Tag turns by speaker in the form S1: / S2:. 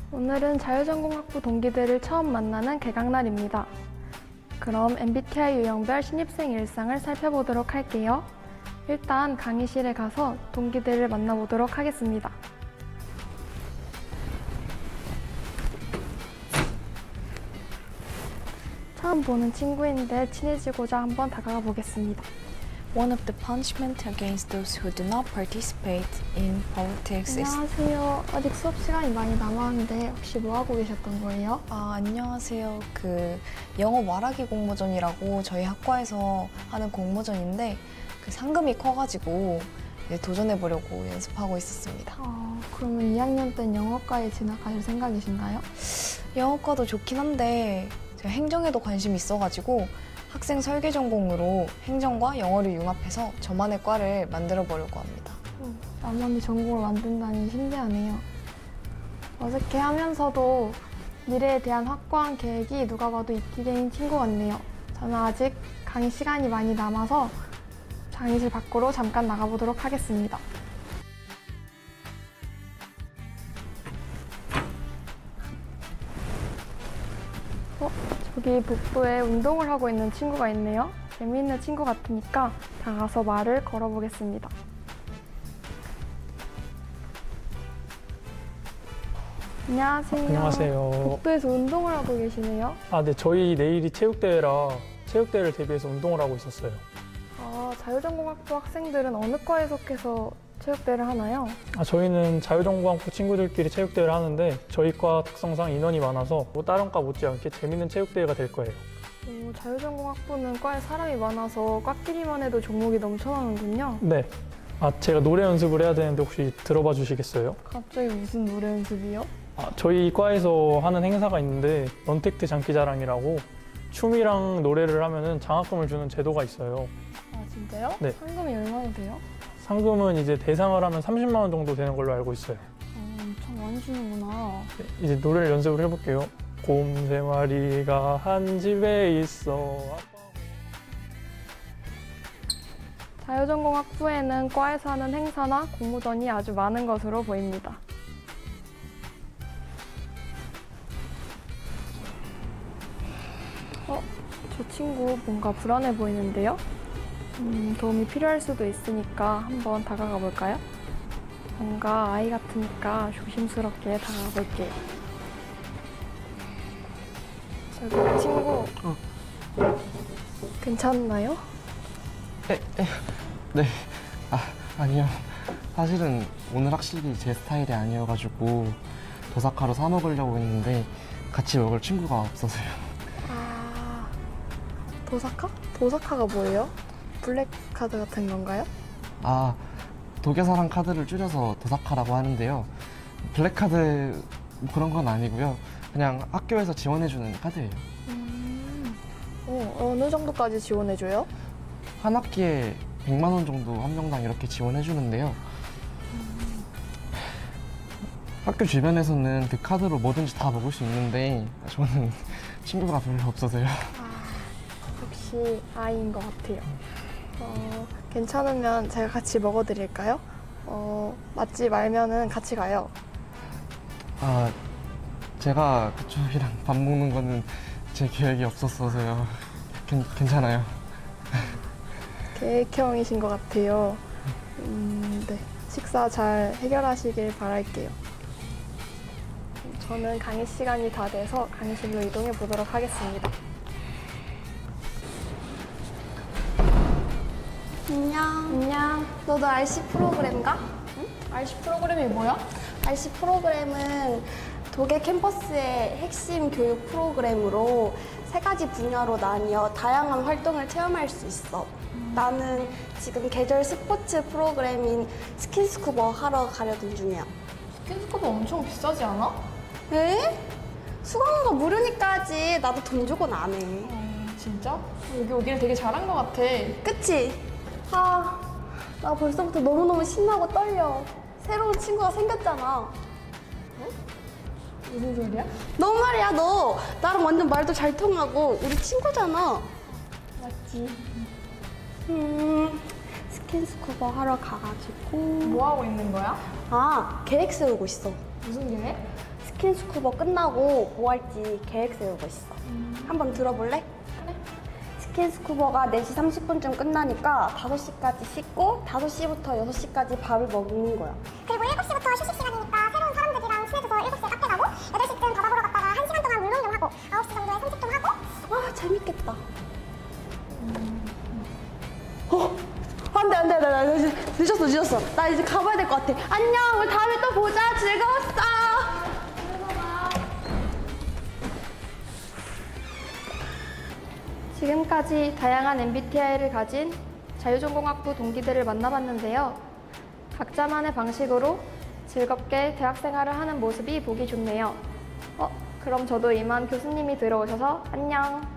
S1: 오늘은 자유전공학부 동기들을 처음 만나는 개강날입니다. 그럼 MBTI 유형별 신입생 일상을 살펴보도록 할게요. 일단 강의실에 가서 동기들을 만나보도록 하겠습니다. 처음 보는 친구인데 친해지고자 한번 다가가 보겠습니다.
S2: One of the punishment against those who do not participate in politics is...
S1: 안녕하세요. 아직 수업 시간이 많이 남았는데 혹시 뭐 하고 계셨던 거예요?
S2: 안녕하세요. 영어 말하기 공모전이라고 저희 학과에서 하는 공모전인데 상금이 커가지고 도전해보려고 연습하고 있었습니다.
S1: 그러면 2학년 땐 영어과에 진학하실 생각이신가요?
S2: 영어과도 좋긴 한데 제가 행정에도 관심이 있어가지고 학생 설계 전공으로 행정과 영어를 융합해서 저만의 과를 만들어 보려고 합니다.
S1: 나만의 전공을 만든다니 신기하네요. 어색해 하면서도 미래에 대한 확고한 계획이 누가 봐도 있게 된 친구 같네요. 저는 아직 강의 시간이 많이 남아서 강의실 밖으로 잠깐 나가보도록 하겠습니다. 저기 복도에 운동을 하고 있는 친구가 있네요. 재미있는 친구 같으니까 다가가서 말을 걸어보겠습니다. 안녕하세요.
S3: 안녕하세요.
S1: 복도에서 운동을 하고 계시네요.
S3: 네, 저희 내일이 체육대회라 체육대회를 대비해서 운동을 하고 있었어요.
S1: 자유전공학부 학생들은 어느 과에 속해서 체육대회를 하나요?
S3: 저희는 자유전공학부 친구들끼리 체육대회를 하는데 저희 과 특성상 인원이 많아서 다른 과 못지않게 재밌는 체육대회가 될 거예요.
S1: 자유전공학부는 과에 사람이 많아서 과끼리만 해도 종목이 넘쳐나는군요.
S3: 네. 제가 노래 연습을 해야 되는데 혹시 들어봐 주시겠어요?
S1: 갑자기 무슨 노래 연습이요?
S3: 저희 과에서 하는 행사가 있는데 넌택트 장기자랑이라고 춤이랑 노래를 하면은 장학금을 주는 제도가 있어요.
S1: 진짜요?
S3: 네.
S1: 상금이 얼마나 돼요?
S3: 상금은 이제 대상을 하면 30만 원 정도 되는 걸로 알고 있어요.
S1: 엄청 많이 주는구나.
S3: 네, 이제 노래를 연습을 해볼게요. 곰 3마리가 한 집에 있어.
S1: 자유전공학부에는 과에서 하는 행사나 공모전이 아주 많은 것으로 보입니다. 저 친구 뭔가 불안해 보이는데요? 도움이 필요할 수도 있으니까 한번 다가가 볼까요? 뭔가 아이 같으니까 조심스럽게 다가가 볼게요. 저기 친구, 괜찮나요?
S4: 네. 아니요. 사실은 오늘 학식이 제 스타일이 아니어가지고 도사카로 사 먹으려고 했는데 같이 먹을 친구가 없어서요.
S1: 도사카? 도사카가 뭐예요? 블랙카드 같은 건가요?
S4: 도계사랑 카드를 줄여서 도사카라고 하는데요. 블랙카드 그런 건 아니고요. 그냥 학교에서 지원해주는 카드예요.
S1: 어느 정도까지 지원해줘요?
S4: 한 학기에 100만 원 정도 한 명당 이렇게 지원해주는데요. 학교 주변에서는 그 카드로 뭐든지 다 먹을 수 있는데 저는 친구가 별로 없어서요.
S1: 역시 아이인 것 같아요. 괜찮으면 제가 같이 먹어드릴까요? 맞지 말면은 같이 가요.
S4: 제가 그쪽이랑 밥 먹는 거는 제 계획이 없었어서요. 괜찮아요.
S1: 계획형이신 것 같아요. 네, 식사 잘 해결하시길 바랄게요. 저는 강의 시간이 다 돼서 강의실로 이동해 보도록 하겠습니다.
S5: 안녕. 너도 RC 프로그램가?
S1: 응? RC 프로그램이 뭐야?
S5: RC 프로그램은 독일 캠퍼스의 핵심 교육 프로그램으로 3가지 분야로 나뉘어 다양한 활동을 체험할 수 있어. 나는 지금 계절 스포츠 프로그램인 스킨스쿠버 하러 가려던 중이야.
S1: 스킨스쿠버 엄청 비싸지 않아?
S5: 에? 수강료가 무료니까 하지. 나도 돈 주고는 안 해.
S1: 진짜? 여기 오길 되게 잘한 것 같아.
S5: 그치? 나 벌써부터 너무너무 신나고 떨려. 새로운 친구가 생겼잖아.
S1: 무슨 소리야?
S5: 너 말이야, 너. 나랑 완전 말도 잘 통하고 우리 친구잖아.
S1: 맞지.
S5: 스킨스쿠버 하러 가가지고.
S1: 뭐 하고 있는 거야?
S5: 아, 계획 세우고 있어.
S1: 무슨 계획?
S5: 스킨스쿠버 끝나고 뭐 할지 계획 세우고 있어. 한번 들어볼래?
S1: 그래.
S5: 스킨스쿠버가 4시 30분쯤 끝나니까 5시까지 씻고 5시부터 6시까지 밥을 먹는 거야.
S6: 그리고 7시부터 휴식 시간이니까 새로운 사람들이랑 친해져서 7시에 카페 가고 8시쯤 바다 보러 갔다가 1시간 동안 물놀이 좀 하고 9시 정도에 산책 좀 하고.
S5: 와, 재밌겠다. 안 돼. 늦었어. 나 이제 가봐야 될 것 같아. 안녕, 우리 다음에 또 보자. 즐거웠어. 지금까지 다양한 MBTI를 가진 자유전공학부 동기들을 만나봤는데요. 각자만의 방식으로 즐겁게 대학 생활을 하는 모습이 보기 좋네요. 그럼 저도 이만 교수님이 들어오셔서 안녕.